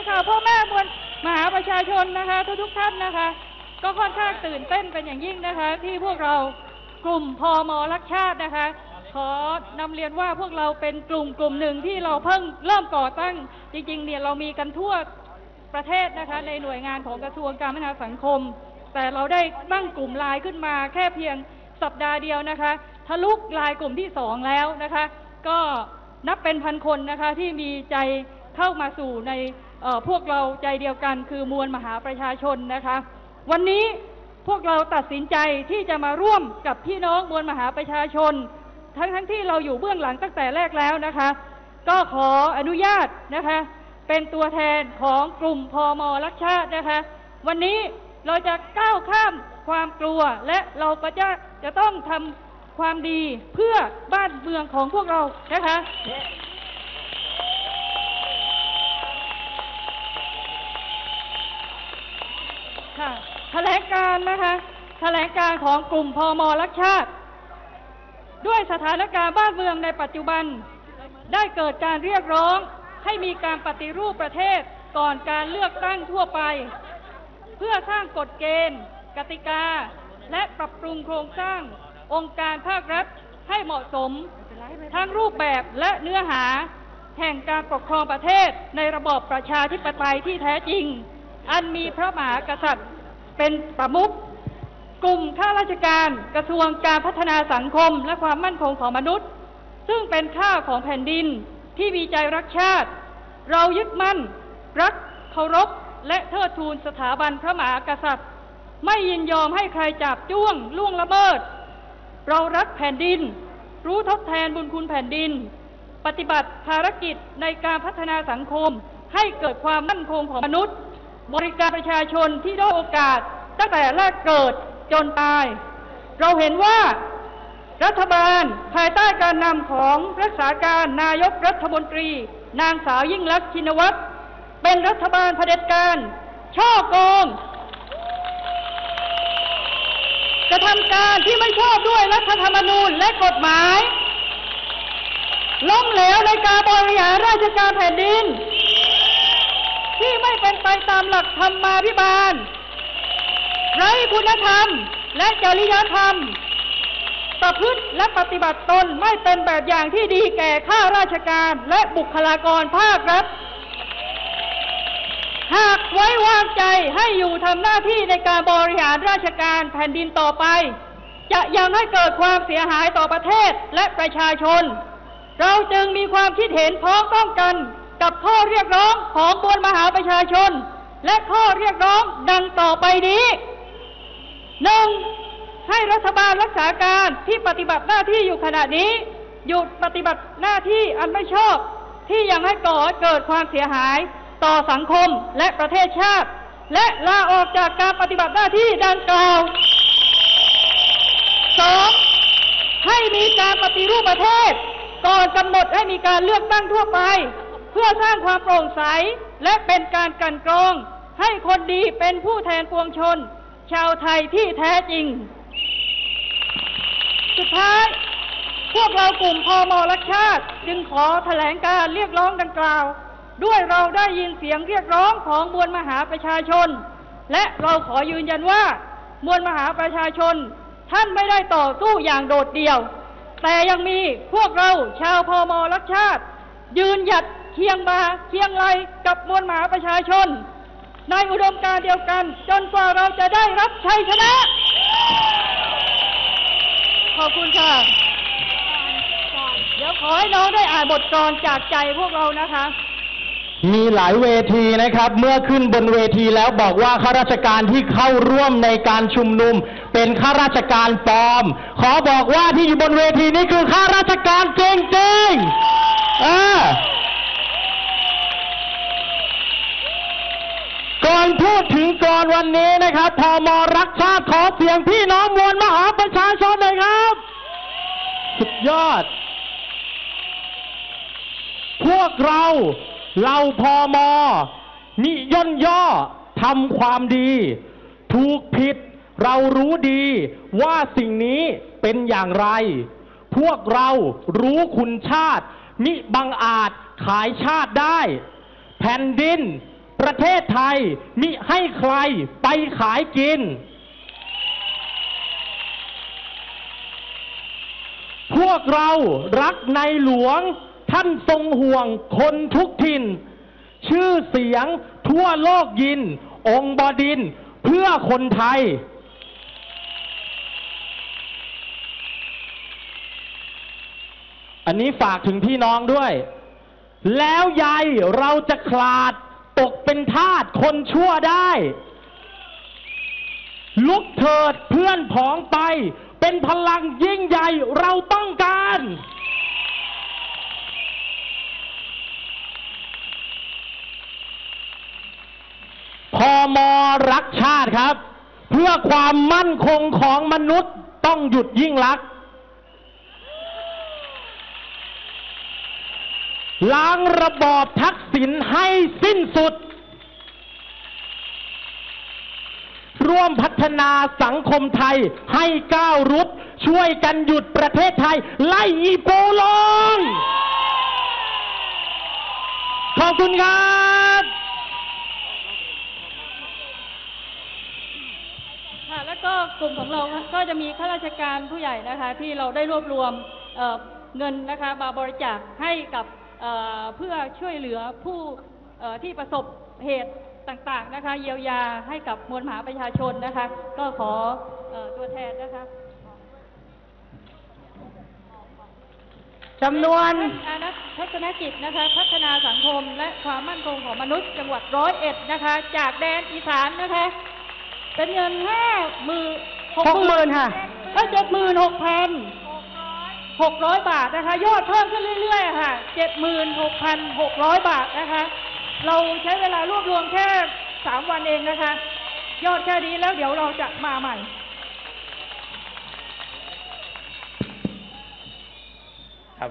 ค่ะพ่อแม่มวลมหาประชาชนนะคะทุกท่านนะคะก็ค่อนข้างตื่นเต้นเป็นอย่างยิ่งนะคะที่พวกเรากลุ่มพม.รักชาตินะคะขอนำเรียนว่าพวกเราเป็นกลุ่มหนึ่งที่เราเพิ่งเริ่มก่อตั้งจริงๆเนี่ยเรามีกันทั่วประเทศนะคะในหน่วยงานของกระทรวงการพัฒนาสังคมแต่เราได้ตั้งกลุ่มไลน์ขึ้นมาแค่เพียงสัปดาห์เดียวนะคะทะลุไลน์กลุ่มที่2แล้วนะคะก็นับเป็นพันคนนะคะที่มีใจเข้ามาสู่ในพวกเราใจเดียวกันคือมวลมหาประชาชนนะคะวันนี้พวกเราตัดสินใจที่จะมาร่วมกับพี่น้องมวลมหาประชาชนทั้งที่เราอยู่เบื้องหลังตั้งแต่แรกแล้วนะคะก็ขออนุญาตนะคะเป็นตัวแทนของกลุ่มพม.รักชาตินะคะวันนี้เราจะก้าวข้ามความกลัวและเราก็จะต้องทำความดีเพื่อบ้านเมืองของพวกเรานะคะค่ะแถลงการนะคะแถลงการของกลุ่มพม.รักชาติด้วยสถานการณ์บ้านเมืองในปัจจุบันได้เกิดการเรียกร้องให้มีการปฏิรูปประเทศก่อนการเลือกตั้งทั่วไปเพื่อสร้างกฎเกณฑ์กติกาและปรับปรุงโครงสร้างองค์การภาครัฐให้เหมาะสมทั้งรูปแบบและเนื้อหาแห่งการปกครองประเทศในระบอบประชาธิปไตยที่แท้จริงอันมีพระมหากษัตริย์เป็นประมุขกลุ่มข้าราชการกระทรวงการพัฒนาสังคมและความมั่นคงของมนุษย์ซึ่งเป็นข้าของแผ่นดินที่มีใจรักชาติเรายึดมั่นรักเคารพและเทิดทูนสถาบันพระมหากษัตริย์ไม่ยินยอมให้ใครจับจ้วงล่วงละเมิดเรารักแผ่นดินรู้ทดแทนบุญคุณแผ่นดินปฏิบัติภารกิจในการพัฒนาสังคมให้เกิดความมั่นคงของมนุษย์บริการประชาชนที่ได้โอกาสตั้งแต่แรกเกิดจนตายเราเห็นว่ารัฐบาลภายใต้การนำของรักษาการนายกรัฐมนตรีนางสาวยิ่งลักษณ์ชินวัตรเป็นรัฐบาลเผด็จการช่อโกงกระทำการที่ไม่ชอบด้วยรัฐธรรมนูญและกฎหมายล้มเหลวในการบริหารราชการแผ่นดินที่ไม่เป็นไปตามหลักธรรมาภิบาลไร้คุณธรรมและจริยธรรมประพฤติและปฏิบัติตนไม่เป็นแบบอย่างที่ดีแก่ข้าราชการและบุคลากรภาครัฐหากไว้วางใจให้อยู่ทำหน้าที่ในการบริหารราชการแผ่นดินต่อไปจะยังให้เกิดความเสียหายต่อประเทศและประชาชนเราจึงมีความคิดเห็นพ้องต้องกันกับข้อเรียกร้องของมวลมหาประชาชนและข้อเรียกร้องดังต่อไปนี้ 1. ให้รัฐบาลรักษาการที่ปฏิบัติหน้าที่อยู่ขณะนี้หยุดปฏิบัติหน้าที่อันไม่ชอบที่ยังให้ก่อเกิดความเสียหายต่อสังคมและประเทศชาติและลาออกจากการปฏิบัติหน้าที่ดังกล่าว 2. ให้มีการปฏิรูปประเทศก่อนกำหนดให้มีการเลือกตั้งทั่วไปเพื่อสร้างความโปร่งใสและเป็นการกลั่นกรองให้คนดีเป็นผู้แทนปวงชนชาวไทยที่แท้จริงสุดท้ายพวกเรากลุ่มพม.รักชาติจึงขอแถลงการเรียกร้องดังกล่าวด้วยเราได้ยินเสียงเรียกร้องของมวลมหาประชาชนและเราขอยืนยันว่ามวลมหาประชาชนท่านไม่ได้ต่อสู้อย่างโดดเดี่ยวแต่ยังมีพวกเราชาวพม.รักชาติยืนหยัดเคียงบ่าเคียงไหลกับมวลมหาประชาชนในอุดมการณ์เดียวกันจนกว่าเราจะได้รับชัยชนะขอบคุณค่ะเดี๋ยวขอให้น้องได้อ่านบทกลอนจากใจพวกเรานะคะมีหลายเวทีนะครับเมื่อขึ้นบนเวทีแล้วบอกว่าข้าราชการที่เข้าร่วมในการชุมนุมเป็นข้าราชการปลอมขอบอกว่าที่อยู่บนเวทีนี้คือข้าราชการจริงก่อนพูดถึงก่อนวันนี้นะครับพม.รักชาติขอเสียงพี่น้องมวลมหาประชาชนหน่อยครับสุดยอดพวกเราพม.นิย่นย่อทำความดีถูกผิดเรารู้ดีว่าสิ่งนี้เป็นอย่างไรพวกเรารู้คุณชาติมิบังอาจขายชาติได้แผ่นดินประเทศไทยมิให้ใครไปขายกินพวกเรารักในหลวงท่านทรงห่วงคนทุกถิ่นชื่อเสียงทั่วโลกยินองค์บดินทร์เพื่อคนไทยอันนี้ฝากถึงพี่น้องด้วยแล้วใยเราจะขลาดตกเป็นทาสคนชั่วได้ลุกเถิดเพื่อนผองไปเป็นพลังยิ่งใหญ่เราต้องการพม.รักชาติครับเพื่อความมั่นคงของมนุษย์ต้องหยุดยิ่งลักษณ์ล้างระบอบทักษิณให้สิ้นสุดร่วมพัฒนาสังคมไทยให้ก้าวรุดช่วยกันหยุดประเทศไทยไล่อีโปลงขอบคุณครับค่ะแล้วก็กลุ่มของเราก็จะมีข้าราชการผู้ใหญ่นะคะที่เราได้รวบรวมเงินนะคะมาบริจาคให้กับเพื่อช่วยเหลือผู้ที่ประสบเหตุต่างๆนะคะเยียวยาให้กับมวลมหาประชาชนนะคะก็ขอตัวแทนนะคะจำนวนทัศนกิจนะคะพัฒนาสังคมและความมั่นคงของมนุษย์จังหวัด101นะคะจากแดนอีสานนะคะเป็นเงิน60,000 ค่ะก็76,600 บาทนะคะยอดเพิ่มขึ้นเรื่อยๆค่ะ76,600 บาทนะคะเราใช้เวลารวบรวมแค่3 วันเองนะคะยอดแค่นี้แล้วเดี๋ยวเราจะมาใหม่ครับ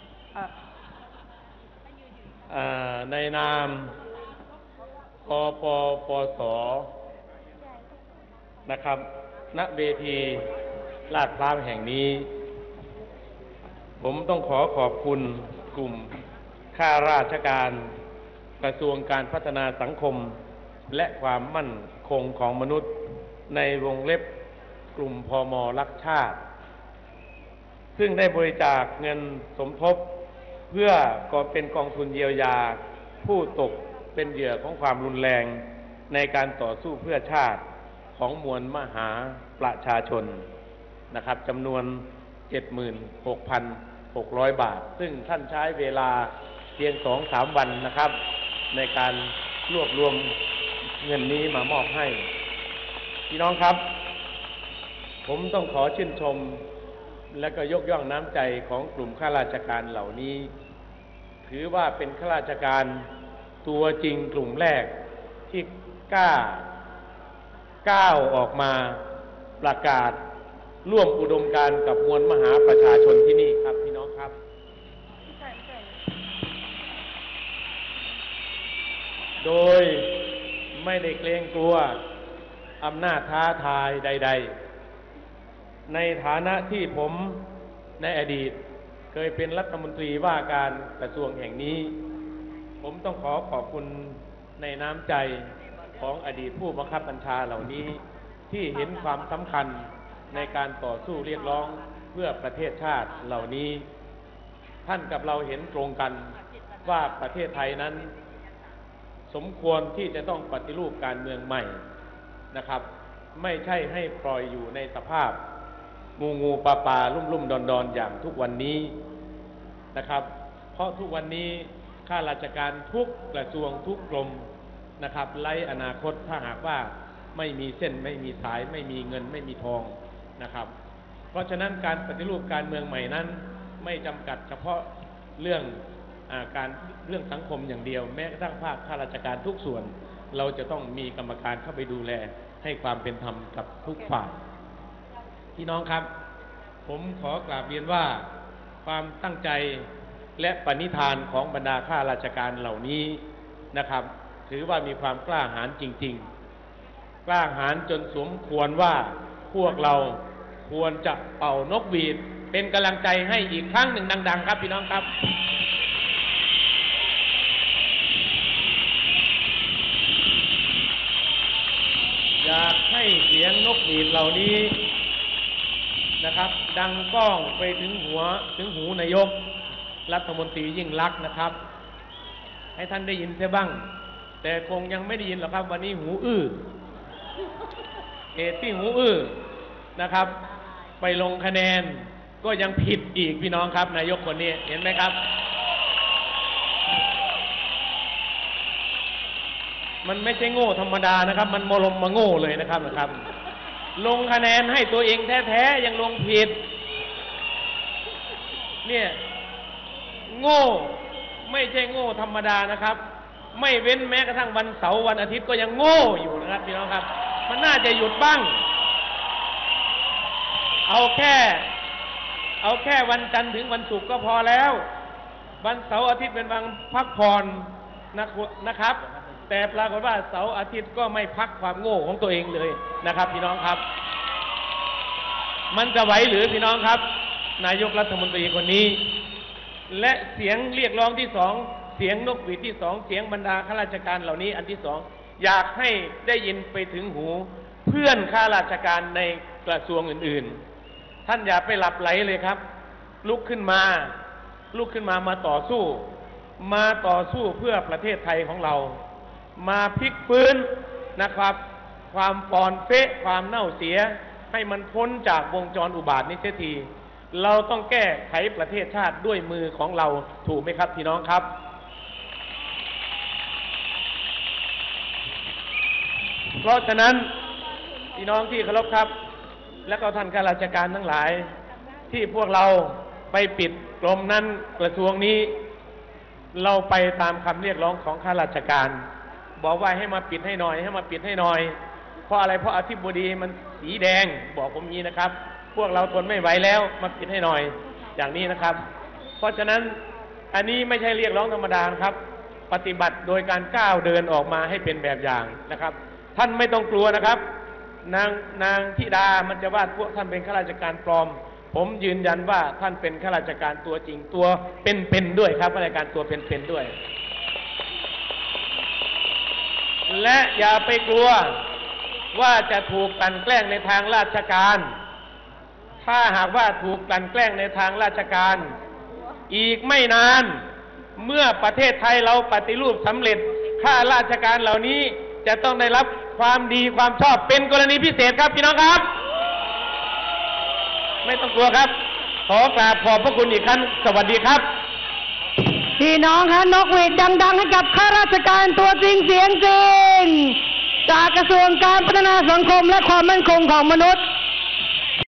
ในนามกปปสนะครับณเวทีลาดพร้าวแห่งนี้ผมต้องขอบคุณกลุ่มข้าราชการกระทรวงการพัฒนาสังคมและความมั่นคงของมนุษย์ในวงเล็บกลุ่มพม.รักชาติซึ่งได้บริจาคเงินสมทบเพื่อก่อเป็นกองทุนเยียวยาผู้ตกเป็นเหยื่อของความรุนแรงในการต่อสู้เพื่อชาติของมวลมหาประชาชนนะครับจำนวน 76,600 บาทซึ่งท่านใช้เวลาเพียง 2-3 วันนะครับในการรวบรวมเงินนี้มามอบให้พี่น้องครับผมต้องขอชื่นชมและก็ยกย่องน้ำใจของกลุ่มข้าราชการเหล่านี้ถือว่าเป็นข้าราชการตัวจริงกลุ่มแรกที่ก้าวออกมาประกาศร่วมอุดมการณ์กับมวลมหาประชาชนที่นี่ครับพี่น้องครับโดยไม่ได้เกรงกลัวอำนาจท้าทายใดๆในฐานะที่ผมในอดีตเคยเป็นรัฐมนตรีว่าการกระทรวงแห่งนี้ผมต้องขอบคุณในน้ำใจของอดีตผู้บังคับบัญชาเหล่านี้ที่เห็นความสำคัญในการต่อสู้เรียกร้องเพื่อประเทศชาติเหล่านี้ท่านกับเราเห็นตรงกันว่าประเทศไทยนั้นสมควรที่จะต้องปฏิรูปการเมืองใหม่นะครับไม่ใช่ให้ปล่อยอยู่ในสภาพงูปลาลุ่มดอนอย่างทุกวันนี้นะครับเพราะทุกวันนี้ข้าราชการทุกกระทรวงทุกกรมนะครับไร้อนาคตถ้าหากว่าไม่มีเส้นไม่มีสายไม่มีเงินไม่มีทองนะครับเพราะฉะนั้นการปฏิรูปการเมืองใหม่นั้นไม่จำกัดเฉพาะเรื่องสังคมอย่างเดียวแม้กระทั่งภาคข้าราชการทุกส่วนเราจะต้องมีกรรมการเข้าไปดูแลให้ความเป็นธรรมกับทุกฝ่ายพี่น้องครับผมขอกราบเรียนว่าความตั้งใจและปณิธานของบรรดาข้าราชการเหล่านี้นะครับถือว่ามีความกล้าหาญจริงๆกล้าหาญจนสมควรว่าพวกเราควรจะเป่านกหวีดเป็นกำลังใจให้อีกครั้งหนึ่งดังๆครับพี่น้องครับยงนกหวีดเหล่านี้นะครับดังก้องไปถึงหูนายกรัฐมนตรียิ่งลักษณ์นะครับให้ท่านได้ยินเสียบ้างแต่คงยังไม่ได้ยินหรอกครับวันนี้หูอื้อที่หูอื้อนะครับไปลงคะแนนก็ยังผิดอีกพี่น้องครับนายกคนนี้เห็นไหมครับมันไม่ใช่โง่ธรรมดานะครับมันมาโง่เลยนะครับลงคะแนนให้ตัวเองแท้ๆยังลงผิดเนี่ยโง่ไม่ใช่โง่ธรรมดานะครับไม่เว้นแม้กระทั่งวันเสาร์วันอาทิตย์ก็ยังโง่อยู่นะครับพี่น้องครับมันน่าจะหยุดบ้างเอาแค่วันจันทร์ถึงวันศุกร์ก็พอแล้ววันเสาร์อาทิตย์เป็นวันพักผ่อนนะครับแต่ปรากฏว่าเสาร์อาทิตย์ก็ไม่พักความโง่ของตัวเองเลยนะครับพี่น้องครับมันจะไหวหรือพี่น้องครับนายกรัฐมนตรีคนนี้และเสียงเรียกร้องที่สองเสียงนกหวีดที่สองเสียงบรรดาข้าราชการเหล่านี้อันที่สองอยากให้ได้ยินไปถึงหูเพื่อนข้าราชการในกระทรวงอื่นๆท่านอย่าไปหลับไหลเลยครับลุกขึ้นมามาต่อสู้เพื่อประเทศไทยของเรามาพลิกฟื้นนะครับความปอนเป๊ะความเน่าเสียให้มันพ้นจากวงจรอุบาทนี้เสียทีเราต้องแก้ไขประเทศชาติด้วยมือของเราถูกไหมครับพี่น้องครับเพราะฉะนั้นพี่น้องที่เคารพครับและก็ท่านข้าราชการทั้งหลายที่พวกเราไปปิดกรมนั้นกระทรวงนี้เราไปตามคำเรียกร้องของข้าราชการบอกว่าให้มาปิดให้หน่อยเพราะอะไรเพราะอธิบดีมันสีแดงบอกผมงี้นะครับพวกเราทนไม่ไหวแล้วมาปิดให้หน่อยอย่างนี้นะครับเพราะฉะนั้นอันนี้ไม่ใช่เรียกร้องธรรมดาครับปฏิบัติโดยการก้าวเดินออกมาให้เป็นแบบอย่างนะครับท่านไม่ต้องกลัวนะครับนางธิดามันจะว่าพวกท่านเป็นข้าราชการปลอมผมยืนยันว่าท่านเป็นข้าราชการตัวจริงตัวเป็นด้วยครับข้าราชการตัวเป็นด้วยและอย่าไปกลัวว่าจะถูกกลั่นแกล้งในทางราชการถ้าหากว่าถูกกลั่นแกล้งในทางราชการอีกไม่นานเมื่อประเทศไทยเราปฏิรูปสำเร็จข้าราชการเหล่านี้จะต้องได้รับความดีความชอบเป็นกรณีพิเศษครับพี่น้องครับไม่ต้องกลัวครับขอกราบขอบพระคุณอีกครั้งสวัสดีครับพี่น้องคะนกหวีดดังๆให้กับข้าราชการตัวจริงเสียงจริงจากกระทรวงการพัฒนาสังคมและความมั่นคงของมนุษย์